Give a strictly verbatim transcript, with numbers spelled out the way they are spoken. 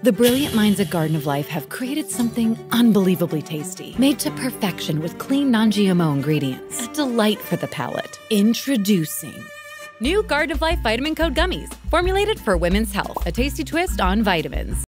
The brilliant minds at Garden of Life have created something unbelievably tasty, made to perfection with clean non G M O ingredients. A delight for the palate. Introducing new Garden of Life Vitamin Code Gummies, formulated for women's health. A tasty twist on vitamins.